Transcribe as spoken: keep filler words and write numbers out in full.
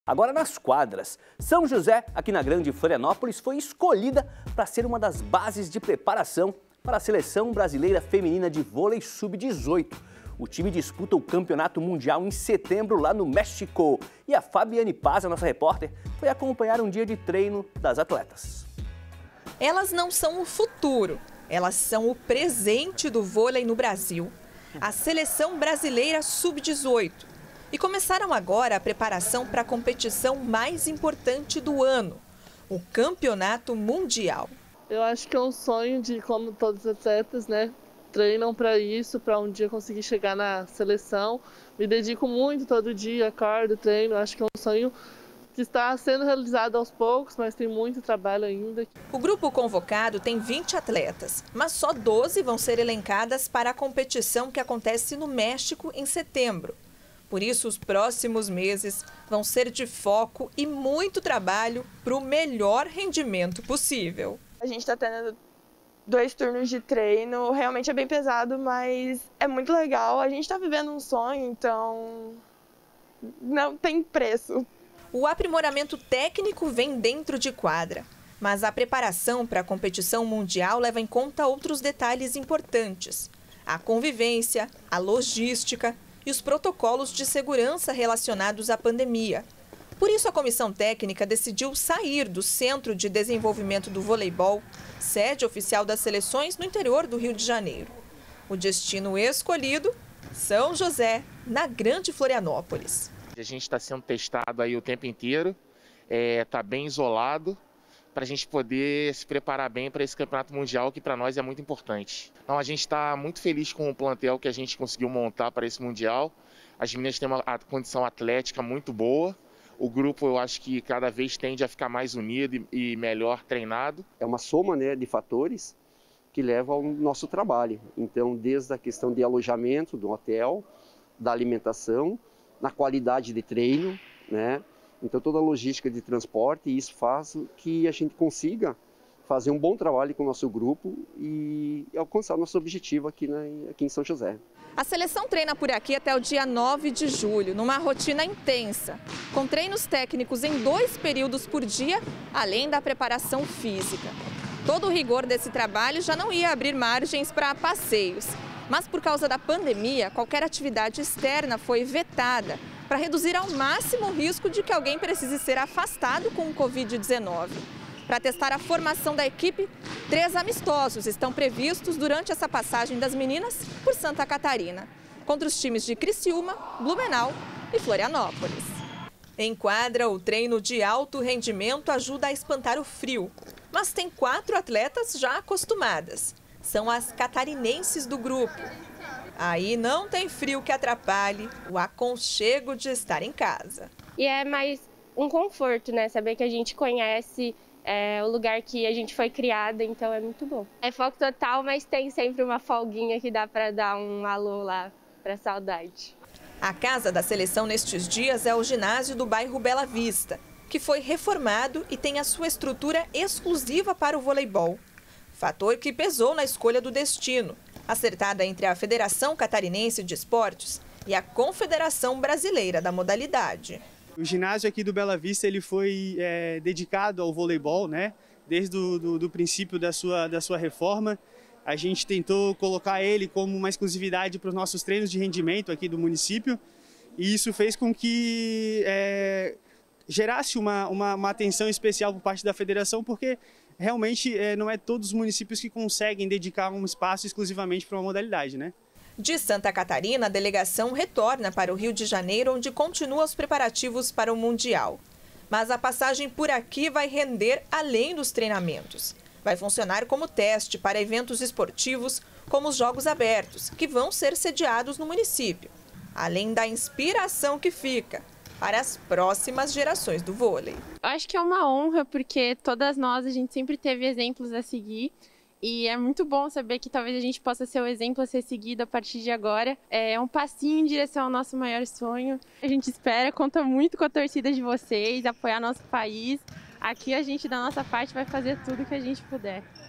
Agora nas quadras, São José, aqui na Grande Florianópolis, foi escolhida para ser uma das bases de preparação para a Seleção Brasileira Feminina de Vôlei sub dezoito. O time disputa o Campeonato Mundial em setembro lá no México. E a Fabiane Paz, a nossa repórter, foi acompanhar um dia de treino das atletas. Elas não são o futuro, elas são o presente do vôlei no Brasil. A Seleção Brasileira sub dezoito. E começaram agora a preparação para a competição mais importante do ano, o Campeonato Mundial. Eu acho que é um sonho de como todos os atletas, né, treinam para isso, para um dia conseguir chegar na seleção. Me dedico muito todo dia, acordo, treino, acho que é um sonho que está sendo realizado aos poucos, mas tem muito trabalho ainda. O grupo convocado tem vinte atletas, mas só doze vão ser elencadas para a competição que acontece no México em setembro. Por isso, os próximos meses vão ser de foco e muito trabalho para o melhor rendimento possível. A gente está tendo dois turnos de treino, realmente é bem pesado, mas é muito legal. A gente está vivendo um sonho, então não tem preço. O aprimoramento técnico vem dentro de quadra, mas a preparação para a competição mundial leva em conta outros detalhes importantes: a convivência, a logística e os protocolos de segurança relacionados à pandemia. Por isso, a comissão técnica decidiu sair do Centro de Desenvolvimento do Voleibol, sede oficial das seleções no interior do Rio de Janeiro. O destino escolhido, São José, na Grande Florianópolis. A gente está sendo testado aí o tempo inteiro, está é, bem isolado, para a gente poder se preparar bem para esse campeonato mundial, que para nós é muito importante. Então, a gente está muito feliz com o plantel que a gente conseguiu montar para esse mundial. As meninas têm uma condição atlética muito boa. O grupo, eu acho que cada vez tende a ficar mais unido e melhor treinado. É uma soma, né, de fatores que leva ao nosso trabalho. Então, desde a questão de alojamento do hotel, da alimentação, na qualidade de treino, né? Então, toda a logística de transporte, e isso faz que a gente consiga fazer um bom trabalho com o nosso grupo e alcançar nosso objetivo aqui, na, aqui em São José. A seleção treina por aqui até o dia nove de julho, numa rotina intensa, com treinos técnicos em dois períodos por dia, além da preparação física. Todo o rigor desse trabalho já não ia abrir margens para passeios, mas por causa da pandemia, qualquer atividade externa foi vetada, para reduzir ao máximo o risco de que alguém precise ser afastado com o Covid dezenove. Para testar a formação da equipe, três amistosos estão previstos durante essa passagem das meninas por Santa Catarina, contra os times de Criciúma, Blumenau e Florianópolis. Em quadra, o treino de alto rendimento ajuda a espantar o frio, mas tem quatro atletas já acostumadas. São as catarinenses do grupo. Aí não tem frio que atrapalhe o aconchego de estar em casa. E é mais um conforto, né? Saber que a gente conhece é, o lugar que a gente foi criada, então é muito bom. É foco total, mas tem sempre uma folguinha que dá para dar um alô lá para saudade. A casa da seleção nestes dias é o ginásio do bairro Bela Vista, que foi reformado e tem a sua estrutura exclusiva para o voleibol. Fator que pesou na escolha do destino, acertada entre a Federação Catarinense de Esportes e a Confederação Brasileira da modalidade. O ginásio aqui do Bela Vista ele foi é, dedicado ao voleibol, né? Desde o do, do princípio da sua, da sua reforma. A gente tentou colocar ele como uma exclusividade para os nossos treinos de rendimento aqui do município, e isso fez com que é, gerasse uma, uma, uma atenção especial por parte da federação, porque realmente é, não é todos os municípios que conseguem dedicar um espaço exclusivamente para uma modalidade, né? De Santa Catarina, a delegação retorna para o Rio de Janeiro, onde continua os preparativos para o Mundial. Mas a passagem por aqui vai render além dos treinamentos. Vai funcionar como teste para eventos esportivos, como os Jogos Abertos, que vão ser sediados no município. Além da inspiração que fica para as próximas gerações do vôlei. Acho que é uma honra, porque todas nós, a gente sempre teve exemplos a seguir. E é muito bom saber que talvez a gente possa ser o exemplo a ser seguido a partir de agora. É um passinho em direção ao nosso maior sonho. A gente espera, conta muito com a torcida de vocês, apoiar nosso país. Aqui a gente, da nossa parte, vai fazer tudo que a gente puder.